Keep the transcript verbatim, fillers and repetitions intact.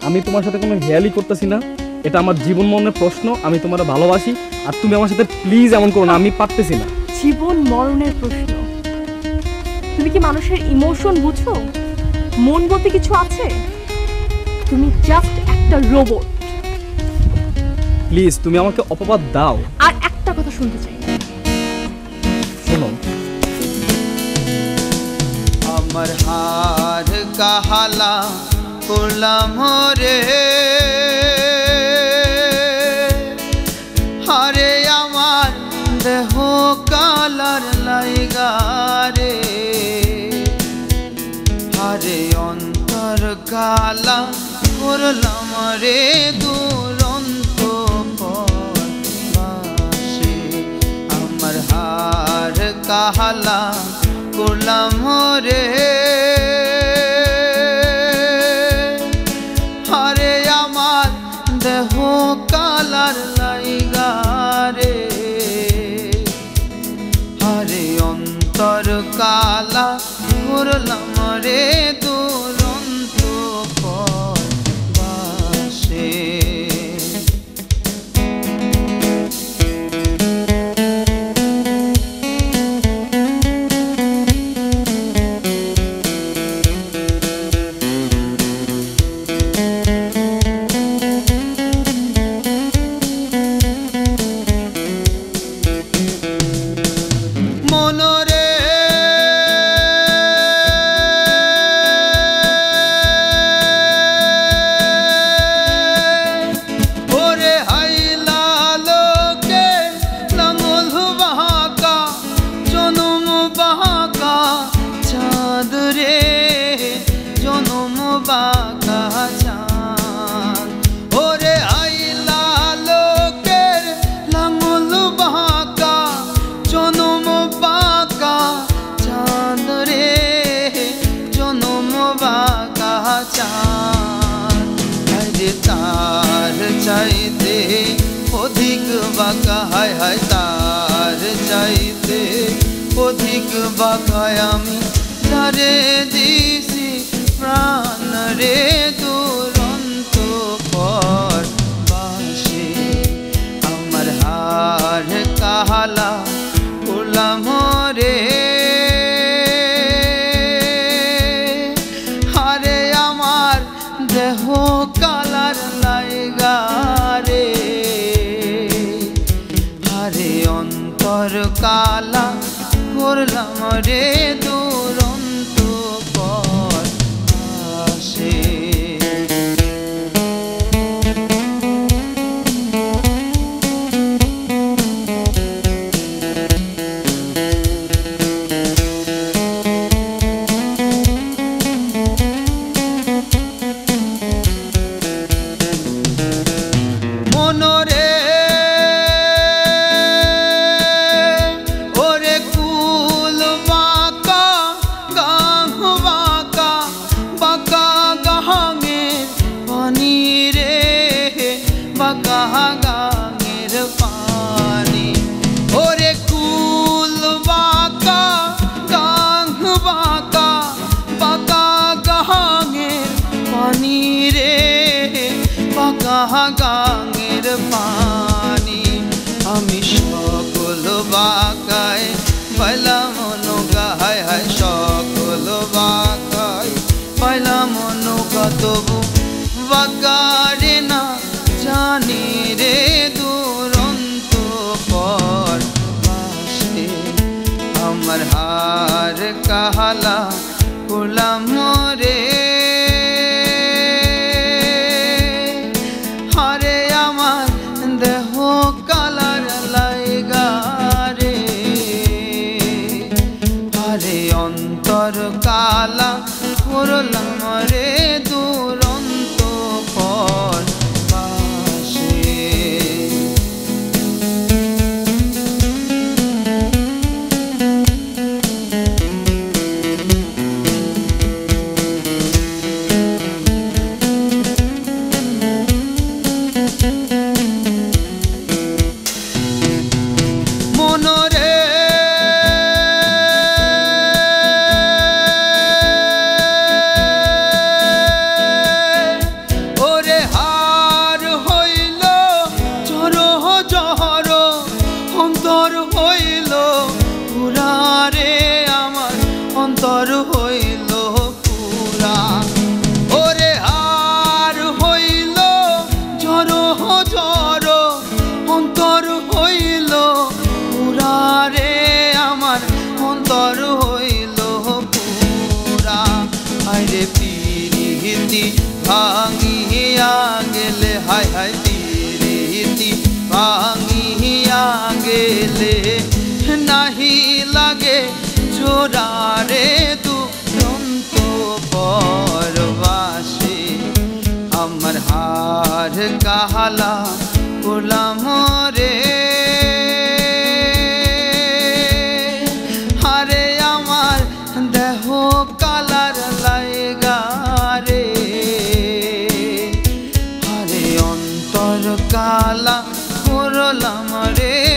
আমি তোমার সাথে কোনো হেয়ালি করতেছি না, এটা আমার জীবন মরণের প্রশ্ন। আমি তোমার ভালোবাসি, আর তুমি আমার সাথে প্লিজ এমন করো না, আমি পারতেছি না। জীবন মরণের প্রশ্ন? তুমি কি মানুষের ইমোশন বুঝো? মন বলতে কিছু আছে? তুমি জাস্ট একটা রোবট। প্লিজ তুমি আমাকে অপবাদ দাও। আর একটা কথা শুনতে চাই। শোনো, আমার হার কাহালা করলাম রে, হারে আমার দেহ কালার লাইগা রে, হারে অন্তর কালা করলাম রে দুরন্ত পরবাসে। আমার হার কাহালা করলাম রে, হারে আমার দেহ কালার লাইগা রে, হারে অন্তর কালা করলাম রে দুরন্ত পরবাসে। চাইতে অধিক বাঁকা, হায় হায় তার চাইতে অধিক বাঁকায় আমি ধারে দিছি প্রাণ রে দুরন্ত পরবাসে। আমার হার কাহালা করলাম রে, হারে আমার দেহ কালার লাইগা রে, হারে অন্তর কালা করলাম রে দুরন্ত পরবাসে। গাঙের পানি ওরে কুল বাঁকা গাং বাঁকা বাঁকা গাঙের পানি রে বাঁকা গাঙের পানি আমি সকল বাঁকায় পাইলাম নৌকা হায় হায় সকল বাঁকায় পাইলাম নৌকা তবু বাঁকারে না জানি রে দুরন্ত পরবাসে আমার হার কাহালা করলাম রে হারে আমার দেহ কালার লাইগা রে হারে অন্তর কালা করলাম রে দুরন্ত পর অন্তর হইল পুরা ওরে আর হইল জড়ো জড়ো অন্তর হইল পুরা রে আমার অন্তর হইল পুরা আরে পিরিতি ভাঙিয়া গেলে হায় হায় পিরিতি ভাঙিয়া গেলে নাহি লাগে জোড়া রে দুরন্ত পরবাসে আমার হার কাহালা গোলাম রে হারে আমার দেহ কালার লাইগা রে হারে অন্তর কালা করলাম রে